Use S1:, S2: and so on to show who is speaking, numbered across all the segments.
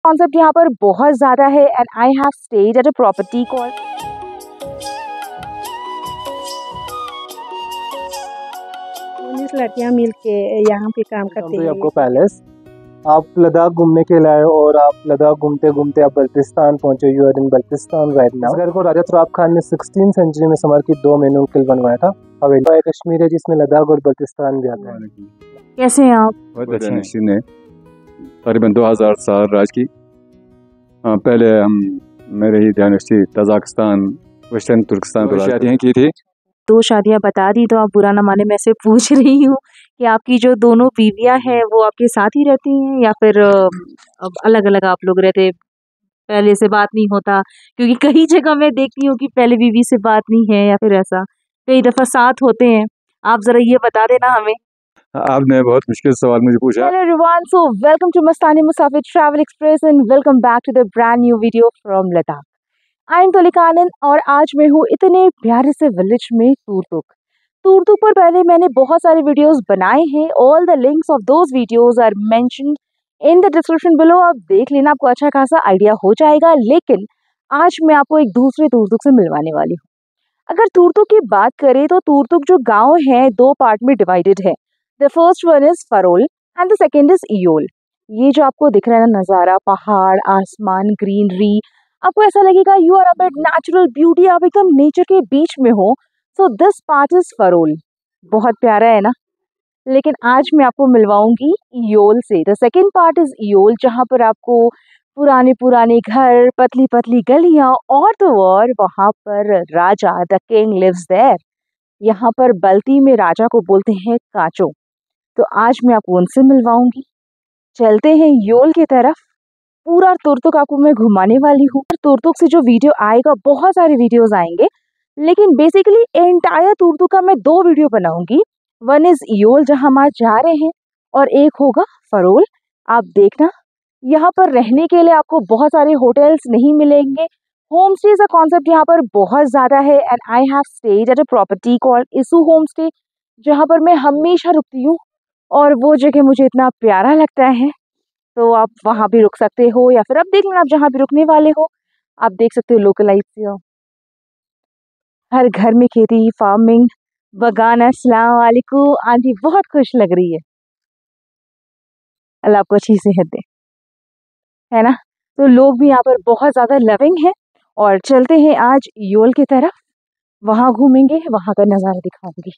S1: Concept यहाँ पर बहुत ज़्यादा है and I have stayed at a property called
S2: 19 लड़कियाँ मिल के यहाँ पे काम करते हैं।
S3: आपको पैलेस आप लद्दाख घूमने के लिए आए और आप लद्दाख घूमते घूमते आप बल्तिस्तान पहुंचे। You are in Baltistan right now. इस घर को राजा तुराब खान ने 16th सेंचुरी में समर्पित 2 मेनू किल बनवाया था। हवेली कश्मीर है जिसमें लद्दाख और बल्तिस्तान भी आता है।
S1: कैसे हैं आप?
S4: बहुत अच्छे हैं। ने तकरीबन 2000 साल राज की। हाँ, पहले हम मेरे ही डायनेस्टी तजाकिस्तान वेस्टर्न तुर्किस्तान तो शादियाँ की थी।
S1: 2 शादियां बता दी तो आप बुरा ना माने, मैं से पूछ रही हूँ कि आपकी जो दोनों बीवियां हैं वो आपके साथ ही रहती हैं या फिर अब अलग अलग आप लोग रहते, पहले से बात नहीं होता? क्योंकि कई जगह मैं देखती हूँ कि पहले बीवी से बात नहीं है या फिर ऐसा कई दफा साथ होते हैं। आप जरा ये बता देना हमें।
S4: आपने बहुत मुश्किल सवाल मुझे पूछा।
S1: Hello everyone, so welcome to Mastani Musafir Travel Express and welcome back to the brand new video from Ladakh. I am Tulika Anand और आज मैं हूँ इतने प्यारे से विलेज में तुर्तुक। तुर्तुक पर पहले मैंने बहुत सारे वीडियोस बनाए हैं। All the links of those videos are mentioned in the description below. आप देख लेना, आपको अच्छा खासा आइडिया हो जाएगा। लेकिन आज मैं आपको एक दूसरे तुर्तुक से मिलवाने वाली हूँ। अगर तुर्तुक की बात करें तो तुर्तुक जो गाँव है 2 पार्ट में डिवाइडेड है। The first one is Farol and the second is Yul. ये जो आपको दिख रहा है ना नज़ारा, पहाड़, आसमान, ग्रीनरी, आपको ऐसा लगेगा you are a natural beauty, आप एकदम नेचर के बीच में हो। So this part is Farol, बहुत प्यारा है ना। लेकिन आज मैं आपको मिलवाऊंगी इयोल से। The second part is Yul, जहाँ पर आपको पुराने पुराने घर, पतली पतली गलियां और तो और वहाँ पर raja the king lives there. यहाँ पर बल्ती में राजा को बोलते हैं काचो। तो आज मैं आपको उनसे मिलवाऊंगी। चलते हैं योल की तरफ। पूरा तुर्तुक आपको मैं घुमाने वाली हूँ। तुर्तुक से जो वीडियो आएगा, बहुत सारे वीडियोस आएंगे, लेकिन बेसिकली एंटायर तुर्तुक का मैं 2 वीडियो बनाऊंगी। वन इज योल जहाँ हम आज जा रहे हैं और एक होगा फरोल। आप देखना, यहाँ पर रहने के लिए आपको बहुत सारे होटल्स नहीं मिलेंगे। होम स्टे का कॉन्सेप्ट यहाँ पर बहुत ज़्यादा है and I have stayed at a property called Isu home stay, जहाँ पर मैं हमेशा रुकती हूँ और वो जगह मुझे इतना प्यारा लगता है। तो आप वहाँ भी रुक सकते हो या फिर आप देख लेना, आप जहाँ भी रुकने वाले हो आप देख सकते हो। लोकल लाइफ, हर घर में खेती, फार्मिंग, बगान। अस्सलाम वालेकुम आंटी, बहुत खुश लग रही है। अल्लाह आपको अच्छी सेहत दे, है ना। तो लोग भी यहाँ पर बहुत ज़्यादा लविंग है। और चलते हैं आज योल की तरफ, वहाँ घूमेंगे, वहाँ का नज़ारा दिखाऊंगी।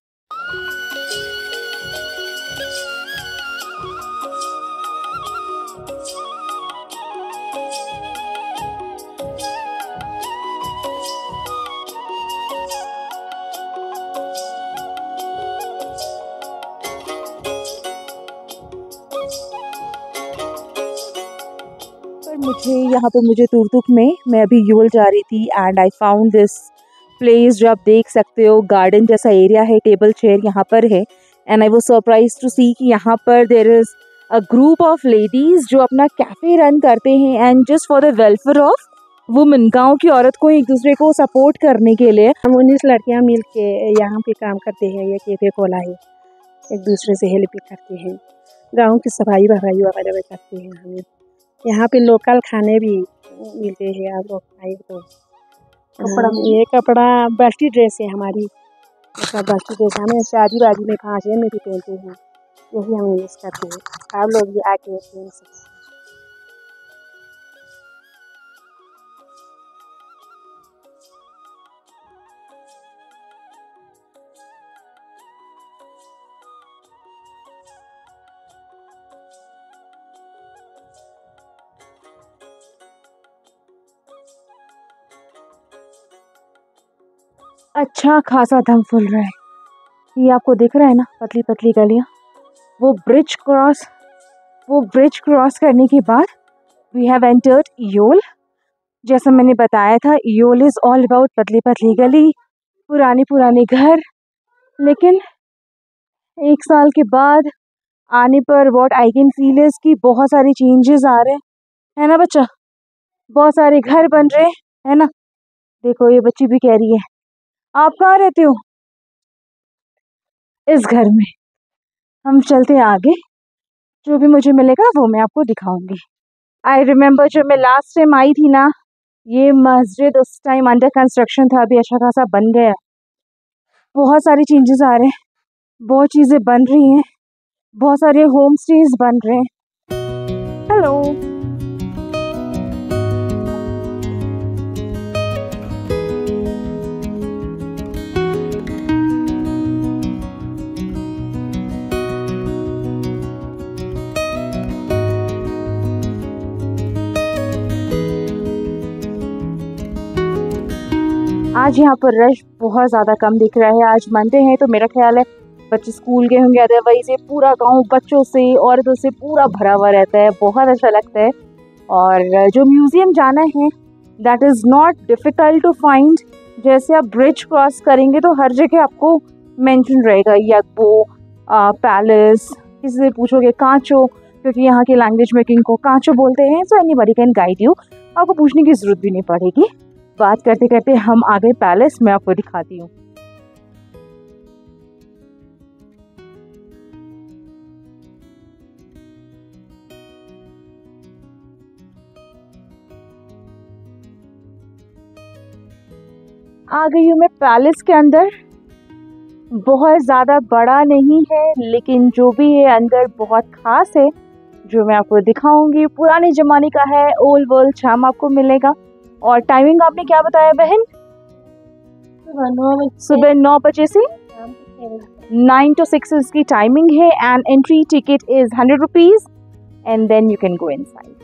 S1: मुझे तुर्तुक में, मैं अभी योल जा रही थी and I found this place जो आप देख सकते हो, गार्डन जैसा एरिया है, टेबल चेयर यहाँ पर है। And I was surprise to see कि यहाँ पर there is a group of ladies जो अपना कैफ़े रन करते हैं and just for the welfare of women, गाँव की औरत को एक दूसरे को सपोर्ट करने के लिए।
S2: हम 19 लड़कियाँ मिल के यहाँ पे काम करते हैं। ये कैफे खोला है, एक दूसरे से हेल्प करते हैं, गाँव की सफाई वफाई वगैरह करते हैं। हमें यहाँ पे लोकल खाने भी मिलते हैं। आप लोग आए तो ये कपड़ा बल्टी ड्रेस है हमारी, बल्टी ड्रेस हमें शादी वादी में खांचे में भी पहनते हैं, यही हम यूज़ करते हैं। आप लोग भी आके पहन सकते हैं।
S1: अच्छा खासा दम फूल रहा है। ये आपको दिख रहा है ना, पतली पतली गलियाँ, वो ब्रिज क्रॉस करने के बाद वी हैव एंटर्ड योल। जैसा मैंने बताया था, योल इज़ ऑल अबाउट पतली पतली गली, पुराने पुराने घर। लेकिन 1 साल के बाद आने पर what I can feel is कि बहुत सारे चेंजेस आ रहे हैं, है ना बच्चा। बहुत सारे घर बन रहे हैं, है ना। देखो ये बच्ची भी कह रही है आप कहाँ रहते हो? इस घर में। हम चलते हैं आगे, जो भी मुझे मिलेगा वो मैं आपको दिखाऊंगी। आई रिमेम्बर जब मैं लास्ट टाइम आई थी ना, ये मस्जिद उस टाइम अंडर कंस्ट्रक्शन था, अभी अच्छा खासा बन गया है। बहुत सारे चेंजेस आ रहे हैं, बहुत चीज़ें बन रही हैं, बहुत सारे होम स्टेज बन रहे हैं। हेलो। आज यहाँ पर रश बहुत ज़्यादा कम दिख रहा है। आज मंडे है तो मेरा ख्याल है बच्चे स्कूल गए होंगे, अदरवाइज ये पूरा गांव बच्चों से औरतों से पूरा भरा हुआ रहता है। बहुत अच्छा लगता है। और जो म्यूज़ियम जाना है that is not difficult to find. जैसे आप ब्रिज क्रॉस करेंगे तो हर जगह आपको मेंशन रहेगा यग्बो पैलेस। किसी से पूछोगे कांचो, क्योंकि यहाँ की लैंग्वेज में किंग को कांचो बोलते हैं। So anybody can guide you, आपको पूछने की ज़रूरत भी नहीं पड़ेगी। बात करते करते हम आ गए पैलेस, मैं आपको दिखाती हूँ। आ गई हूँ मैं पैलेस के अंदर। बहुत ज़्यादा बड़ा नहीं है, लेकिन जो भी है अंदर बहुत ख़ास है, जो मैं आपको दिखाऊंगी। पुराने ज़माने का है, ओल्ड वर्ल्ड चार्म आपको मिलेगा। और टाइमिंग आपने क्या बताया बहन? सुबह 9 बजे से 9 to 6 इसकी टाइमिंग है। And entry ticket is 100 rupees and then you can go inside.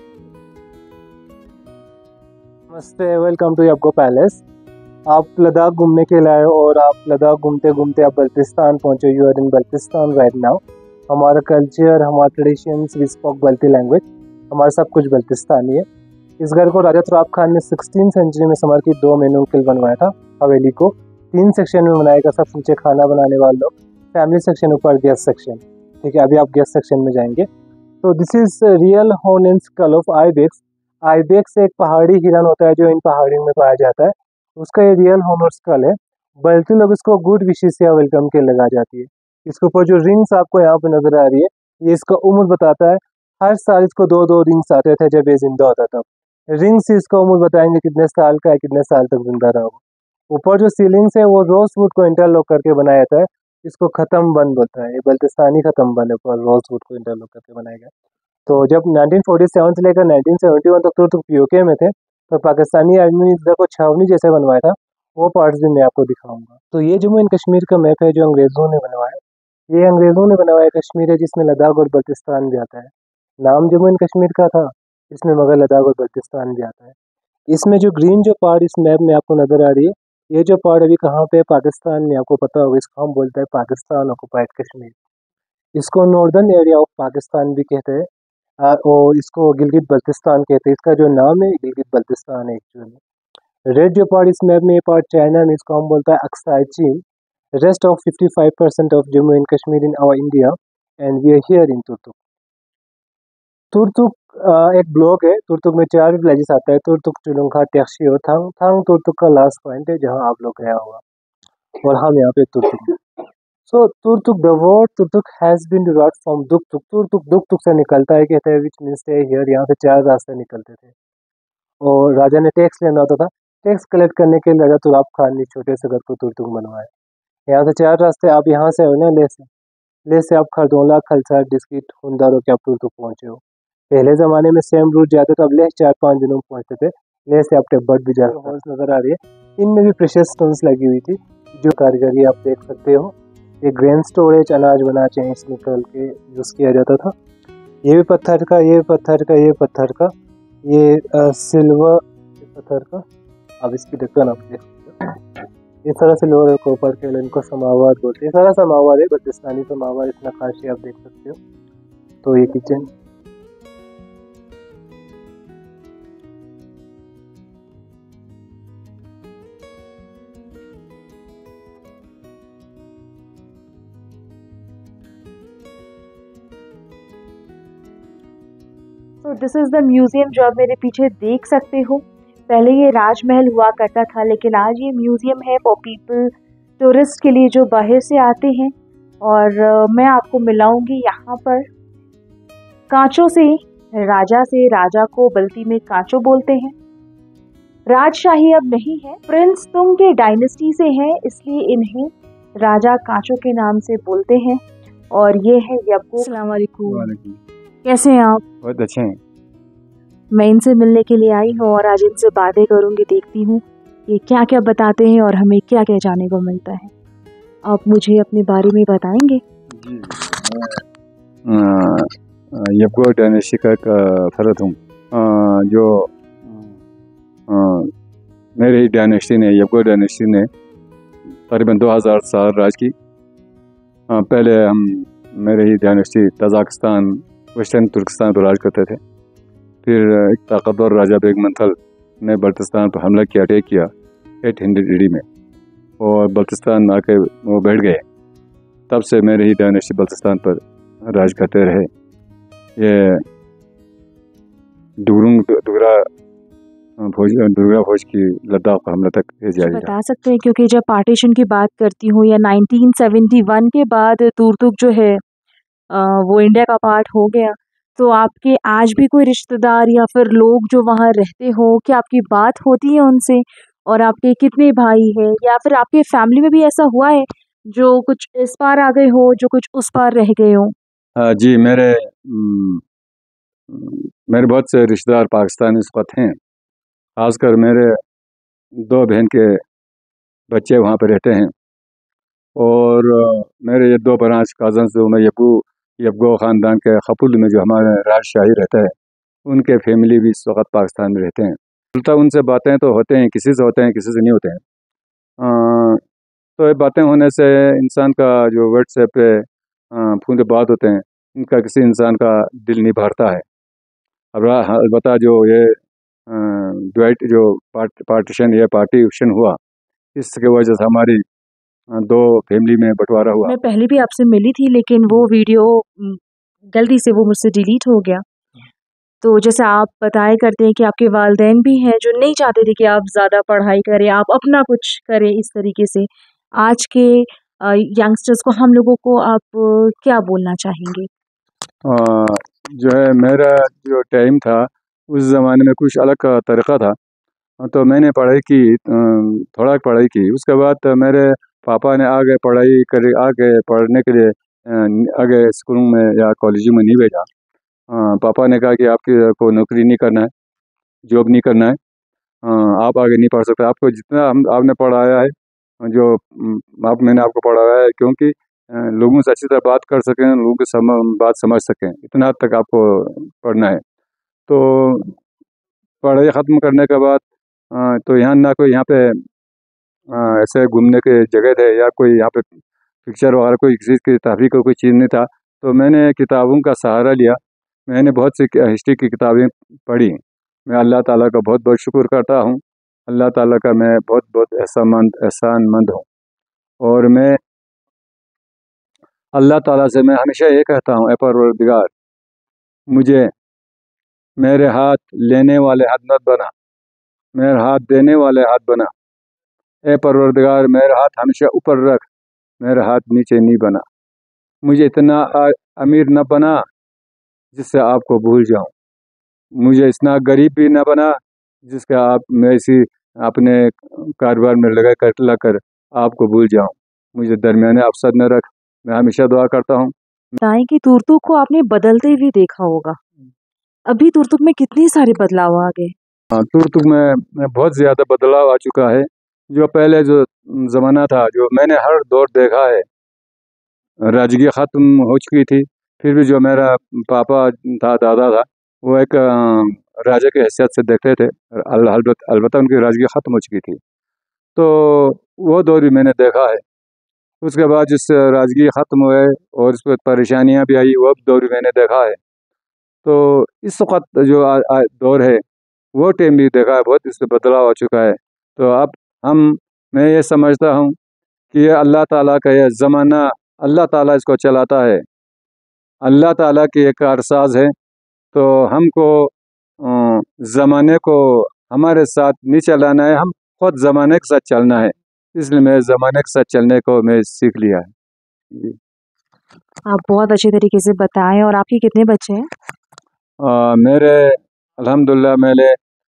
S3: नमस्ते, वेलकम टू यग्बो पैलेस। आप लद्दाख घूमने के लिए आए और आप लद्दाख घूमते घूमते आप बल्तिस्तान पहुँचे। You are in Baltistan right now. हमारा कल्चर, हमारा traditions, we spoke Balti language, हमारा सब कुछ बल्तिस्तानी है। इस घर को राजा तुराब खान ने 16 सेंचुरी में समर की 2 मेनू किल बनवाया था। हवेली को 3 सेक्शन में बनाया गया। सबसे नीचे खाना बनाने वाले लोग, फैमिली सेक्शन, ऊपर गेस्ट सेक्शन। ठीक है, अभी आप गेस्ट सेक्शन में जाएंगे। तो this is real horn and skull of ibex. Ibex एक पहाड़ी हिरन होता है जो इन पहाड़ियों में पाया जाता है। उसका ये रियल हॉर्न और स्कल है। बल्कि लोग इसको गुड विशेष या वेलकम के लगा जाती है। इसके ऊपर जो रिंग्स आपको यहाँ पे नजर आ रही है, ये इसका उम्र बताता है। हर साल इसको 2-2 रिंग्स आते थे जब ये जिंदा होता था। रिंग्स से इसका उम्र बताएंगे कितने साल का है, कितने साल तक जिंदा रहोगे। ऊपर जो सीलिंग्स है वो रोजवुड को इंटरलॉक करके बनाया जाता है। इसको खत्म बंद बोलता है। ये बल्तिस्तानी खत्म बंद है, ऊपर रोजवुड को इंटरलॉक करके बनाया गया। तो जब 1947 से लेकर 1971 तक तुर्क पीओके में थे, तो पाकिस्तानी आर्मी ने इस जगह को छावनी जैसे बनवाया था। वो पार्ट्स भी मैं आपको दिखाऊंगा। तो ये जम्मू एंड कश्मीर का मैप है जो अंग्रेजों ने बनवाया। ये अंग्रेजों ने बनाया कश्मीर है, जिसमें लद्दाख और बल्तिस्तान भी आता है। नाम जम्मू एंड कश्मीर का था, इसमें मगर लद्दाख और बल्तिस्तान भी आता है। इसमें जो ग्रीन जो पार्ट इस मैप में आपको नजर आ रही है, ये जो पार्ट अभी कहाँ पे पाकिस्तान में, आपको पता होगा, इसको हम बोलते हैं पाकिस्तान ऑक्युपाइड कश्मीर। इसको नॉर्दर्न एरिया ऑफ पाकिस्तान भी कहते हैं। और इसको गिलगित बल्तिस्तान कहते हैं। इसका जो नाम है गिलगित बल्तिस्तान है एक्चुअली। रेड जो पार्ट इस मैप में, ये पार्ट चाइना में, इसको हम बोलते हैं Aksai Chin. Rest of 55% of Jammu and Kashmir in our India and we are here in Turtuk. Turtuk एक ब्लॉक है। तुर्तुक में 4 विलेजेस आता है, तुर्तुक, चुलुंखा, टेक्शी और थांग। थांग तुर्तुक का लास्ट पॉइंट है जहाँ आप लोग गया होगा, और हम यहाँ पे Turtuk. So Turtuk, the word Turtuk has been derived from Duktuk. Turtuk Duktuk से निकलता है, कहते हैं, विच मीन्स स्टे हियर। यहाँ से 4 रास्ते निकलते थे और राजा ने टैक्स लेना होता था। टैक्स कलेक्ट करने के लिए राजा तुराब खान ने छोटे से घर को तुर्तुक बनवाया। यहाँ से 4 रास्ते, आप यहाँ से हो ना, ले से आप खरदोला, खलसार, डिस्किट, हुंदार होकर आप तुर्तुक पहुँचे हो। पहले ज़माने में सेम रूट जाते तो अब लेह 4-5 दिनों में पहुँचते थे। लेह से आप टिब्बत भी जा हॉल्स नज़र आ रही है, इनमें भी प्रेशियस स्टोन्स लगी हुई थी। जो कारीगरी आप देख सकते हो, ये ग्रेन स्टोरेज, अनाज बना चेंज निकल के यूज़ किया जाता था। ये भी पत्थर का, ये पत्थर का, ये पत्थर का, ये सिल्वर पत्थर का। अब इसकी ढक्कन आप देख सकते हो। ये सारा सिल्वर और कॉपर के, इनको समावार बोलते हैं। सारा समावार है, बल्तिस्तानी समावार, इतना खास आप देख सकते हो। तो ये किचन,
S1: तो दिस इज़ द म्यूज़ियम जो आप मेरे पीछे देख सकते हो। पहले ये राजमहल हुआ करता था, लेकिन आज ये म्यूज़ियम है फॉर पीपल, टूरिस्ट के लिए जो बाहर से आते हैं। और मैं आपको मिलाऊंगी यहाँ पर कांचों से राजा से राजा को बल्ती में कांचो बोलते हैं। राजशाही अब नहीं है, प्रिंस तुंग के डायनेस्टी से हैं, इसलिए इन्हें राजा कांचो के नाम से बोलते हैं। और ये है यब्गो। अस्सलाम वालेकुम,
S4: वालेकुम।
S1: कैसे हैं आप?
S4: बहुत अच्छे हैं।
S1: मैं इनसे मिलने के लिए आई हूँ और आज इनसे बातें करूंगी, देखती हूँ ये क्या क्या बताते हैं और हमें क्या क्या जानने को मिलता है। आप मुझे अपने बारे में बताएंगे?
S4: जी, यब्गो डायनेस्टी का एक फर्द हूँ। जो मेरी डायनेस्टी ने, यब्गो डायनेस्टी ने तकरीबन 2000 साल राज की। पहले मेरे ही डायनेस्टी तजाकिस्तान, वेस्टर्न तुर्किस्तान पर राज करते थे। फिर एक ताकतवर राजा बेग मंथल ने बल्तिस्तान पर हमला किया, अटैक किया 800 AD में, और बल्तिस्तान आके वो बैठ गए। तब से मेरे ही डायनेस्टी बल्तिस्तान पर राज करते रहे। ये दुर्गा फौज की लद्दाख पर हमला तक जारी रहा।
S1: बता सकते हैं, क्योंकि जब पार्टीशन की बात करती हूँ या 1971 के बाद तुर्तुक जो है वो इंडिया का पार्ट हो गया, तो आपके आज भी कोई रिश्तेदार या फिर लोग जो वहाँ रहते हो, क्या आपकी बात होती है उनसे? और आपके कितने भाई हैं, या फिर आपके फैमिली में भी ऐसा हुआ है जो कुछ इस पार आ गए हो, जो कुछ उस पार रह गए हो?
S4: जी, मेरे बहुत से रिश्तेदार पाकिस्तान इस वक्त हैं। खासकर मेरे 2 बहन के बच्चे वहाँ पर रहते हैं, और मेरे ये 2 ब्रांच कज़न्स जो मैं यब्गो ख़ानदान के खपुल में जो हमारा राजशाही रहता है, उनके फैमिली भी इस वक्त पाकिस्तान में रहते हैं। उल्टा उनसे बातें तो होते हैं, किसी से होते हैं, किसी से नहीं होते हैं। तो ये बातें होने से इंसान का जो व्हाट्सएप पे फ़ोन पे बात होते हैं, इनका किसी इंसान का दिल नहीं भरता है। अब अलबत्ता जो ये डिवाइड जो पार्टीशन या पार्टीशन हुआ, इसकी वजह से हमारी 2 फैमिली में बंटवारा हुआ।
S1: मैं पहले भी आपसे मिली थी, लेकिन वो वीडियो गलती से वो मुझसे डिलीट हो गया। तो जैसे आप बताया करते हैं कि आपके वालिदैन भी हैं जो नहीं चाहते थे कि आप ज़्यादा पढ़ाई करें, आप अपना कुछ करें इस तरीके से। आज के यंगस्टर्स को, हम लोगों को आप क्या बोलना चाहेंगे?
S4: जो है मेरा जो टाइम था, उस ज़माने में कुछ अलग का तरीक़ा था। तो मैंने पढ़ाई की, थोड़ा पढ़ाई की। उसके बाद मेरे पापा ने आगे पढ़ने के लिए आगे स्कूल में या कॉलेज में नहीं भेजा। पापा ने कहा कि आपको नौकरी नहीं करना है, जॉब नहीं करना है, आप आगे नहीं पढ़ सकते। आपको जितना आपने पढ़ाया है, जो मैंने आपको पढ़ाया है, क्योंकि लोगों से अच्छी तरह बात कर सकें, लोगों की बात समझ सकें, इतना हद तक आपको पढ़ना है। तो पढ़ाई ख़त्म करने के बाद तो यहाँ ना कोई यहाँ पे ऐसे घूमने के जगह थे, या कोई यहाँ पे पिक्चर वगैरह कोई किसी की तहरीक का कोई चीज़ नहीं था। तो मैंने किताबों का सहारा लिया। मैंने बहुत सी हिस्ट्री की किताबें पढ़ी। मैं अल्लाह ताला का बहुत बहुत शुक्र करता हूँ। अल्लाह ताला का मैं बहुत बहुत एहसानमंद हूँ। और मैं अल्लाह ताला से मैं हमेशा ये कहता हूँ, ए परवरदिगार, मुझे मेरे हाथ लेने वाले हाथ मत बना, मेरे हाथ देने वाले हाथ बना। ए परवरदिगार, मेरा हाथ हमेशा ऊपर रख, मेरा हाथ नीचे नहीं बना। मुझे इतना अमीर न बना जिससे आपको भूल जाऊं, मुझे इतना गरीब भी न बना जिसका मैं इसी अपने कारोबार में लगा कर आपको भूल जाऊं। मुझे दरमियाने अवसर न रख। मैं हमेशा दुआ करता हूं।
S1: बताएं कि तुर्तुक को आपने बदलते हुए देखा होगा, अभी तुर्तुक में कितने सारे बदलाव आ गए।
S4: तुर्तुक में बहुत ज़्यादा बदलाव आ चुका है। जो पहले जो ज़माना था, जो मैंने हर दौर देखा है, राजगी ख़त्म हो चुकी थी। फिर भी जो मेरा पापा था, दादा था, वो एक राजा की हैसियत से देखते थे। अलबत्ता उनकी राजगी ख़त्म हो चुकी थी, तो वो दौर भी मैंने देखा है। उसके बाद जिस राजगी ख़त्म हुए और उस पर परेशानियाँ भी आई, वो दौर भी मैंने देखा है। तो इस वक्त जो दौर है, वो टाइम भी देखा है, बहुत इसमें बदलाव आ चुका है। तो अब मैं ये समझता हूँ कि ये अल्लाह ताला का ये ज़माना, अल्लाह ताला इसको चलाता है, अल्लाह ताला की एक कारसाज है। तो हमको ज़माने को हमारे साथ नहीं चलाना है, हम खुद ज़माने के साथ चलना है। इसलिए मैं ज़माने के साथ चलने को मैं सीख लिया है। जी।
S1: आप बहुत अच्छे तरीके से बताएं। और आपके कितने बच्चे हैं?
S4: मेरे अल्हम्दुलिल्लाह मेरे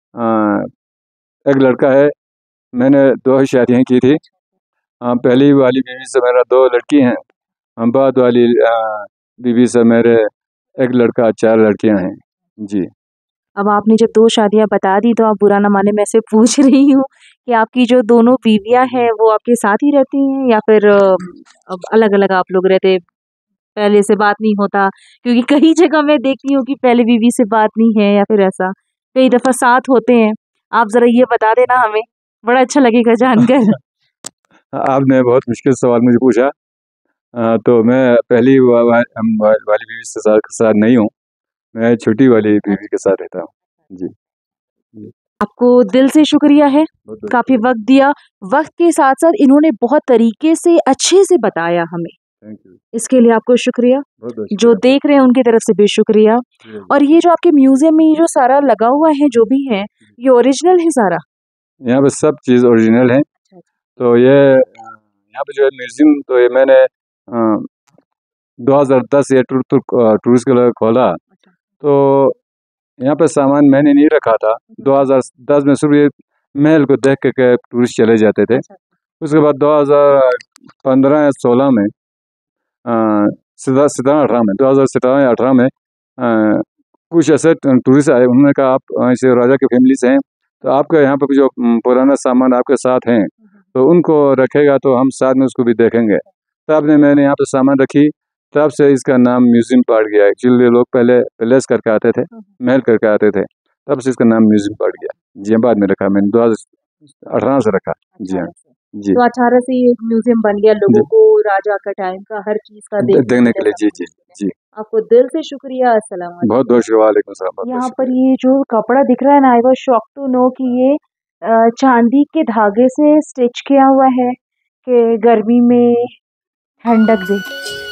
S4: एक लड़का है। मैंने 2 ही शादियाँ की थी। पहली वाली बीवी से मेरा 2 लड़की हैं। बाद वाली बीवी से मेरे एक लड़का 4 लड़कियां हैं। जी।
S1: अब आपने जब 2 शादियाँ बता दी तो आप बुरा ना माने मैं ऐसे पूछ रही हूँ कि आपकी जो दोनों बीवियाँ हैं वो आपके साथ ही रहती हैं या फिर अब अलग-अलग आप लोग रहते, पहले से बात नहीं होता? क्योंकि कई जगह मैं देखती हूँ कि पहले बीवी से बात नहीं है या फिर ऐसा, कई दफ़ा साथ होते हैं। आप ज़रा ये बता देना हमें, बड़ा अच्छा लगेगा जानकर।
S4: आपने बहुत मुश्किल सवाल मुझे पूछा। तो मैं पहली वाली बीवी से साथ नहीं हूँ। मैं छोटी वाली बीवी के साथ रहता हूँ। जी।
S1: आपको दिल से शुक्रिया है,
S4: बहुत-बहुत
S1: काफ़ी
S4: शुक्रिया।
S1: वक़्त दिया। वक़्त के साथ-साथ इन्होंने बहुत तरीके से अच्छे से बताया हमें,
S4: थैंक यू।
S1: इसके लिए आपको शुक्रिया।
S4: बहुत-बहुत
S1: जो
S4: शुक्रिया आपका।
S1: देख रहे हैं उनकी तरफ से भी शुक्रिया।
S4: जी।
S1: और ये जो आपके म्यूज़ियम में ये जो सारा लगा हुआ है जो भी है, ये ओरिजिनल है सारा?
S4: यहाँ पे सब चीज़ ओरिजिनल है। तो ये यहाँ पे जो है म्यूज़ियम तो ये मैंने 2010 ये टूरिस्ट के लिए खोला। तो यहाँ पे सामान मैंने नहीं रखा था। 2010 में सिर्फ ये महल को देख के टूरिस्ट चले जाते थे। उसके बाद 2015 या 16 में 17-18 में 2017 या 18 में कुछ ऐसे टूरिस्ट आए। उन्होंने कहा आप ऐसे राजा की फैमिली से हैं तो आपके यहाँ पे जो पुराना सामान आपके साथ हैं तो उनको रखेगा तो हम साथ में उसको भी देखेंगे। तब मैंने यहाँ पे सामान रखी, तब से इसका नाम म्यूज़ियम पड़ गया। एक्चुअली लोग पहले पैलेस करके आते थे, महल करके आते थे, तब से इसका नाम म्यूज़ियम पड़ गया। जी हाँ, बाद में रखा मैंने 2018 से रखा। जी हाँ। जी।
S1: तो 18 से ये म्यूज़ियम बन गया, लोगों
S4: जी।
S1: को राजा का टाइम का हर चीज़ का देखने को
S4: देखने के लिए।
S1: मिलेगा।
S4: जी, जी, जी।
S1: आपको दिल से शुक्रिया, अस्सलाम वालेकुम।
S4: बहुत-बहुत शुक्रिया। वालेकुम सलाम। बहुत-बहुत
S1: यहाँ पर
S4: शुक्रिया।
S1: ये जो कपड़ा दिख रहा है ना, I was shocked to know कि ये चांदी के धागे से स्टिच किया हुआ है कि गर्मी में ठंडक दे।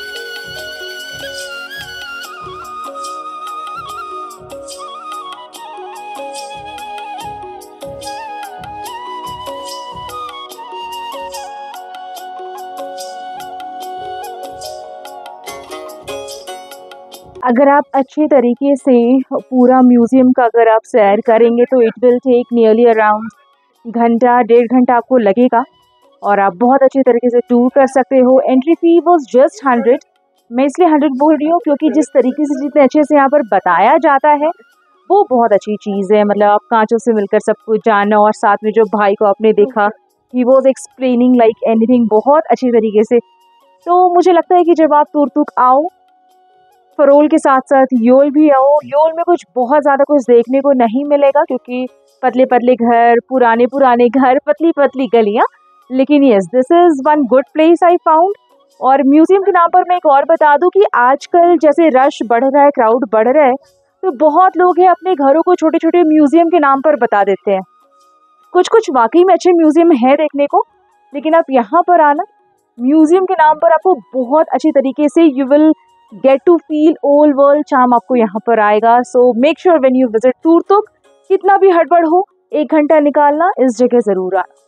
S1: अगर आप अच्छे तरीके से पूरा म्यूज़ियम का अगर आप सैर करेंगे तो it will take nearly around घंटा, 1.5 घंटा आपको लगेगा और आप बहुत अच्छे तरीके से टूर कर सकते हो। Entry fee was just 100। मैं इसलिए 100 बोल रही हूँ क्योंकि जिस तरीके से जितने अच्छे से यहाँ पर बताया जाता है, वो बहुत अच्छी चीज़ है। मतलब आप काँचों से मिलकर सब कुछ जानना और साथ में जो भाई को आपने देखा, he was explaining like anything बहुत अच्छी तरीके से। तो मुझे लगता है कि जब आप तुर्तुक आओ, फरोल के साथ-साथ योल भी आओ। योल में कुछ बहुत ज़्यादा कुछ देखने को नहीं मिलेगा क्योंकि पतले-पतले घर, पुराने-पुराने घर, पतली-पतली गलियाँ। लेकिन yes, this is one good place I found. और म्यूज़ियम के नाम पर मैं एक और बता दूँ कि आजकल जैसे रश बढ़ रहा है, क्राउड बढ़ रहा है, तो बहुत लोग हैं अपने घरों को छोटे-छोटे म्यूज़ियम के नाम पर बता देते हैं। कुछ-कुछ वाक़ई में अच्छे म्यूज़ियम हैं देखने को, लेकिन आप यहाँ पर आना, म्यूज़ियम के नाम पर आपको बहुत अच्छी तरीके से you will get to feel old world charm आपको यहाँ पर आएगा। So make sure when you visit Turtuk, कितना भी हड़बड़ हो, 1 घंटा निकालना इस जगह ज़रूर आना।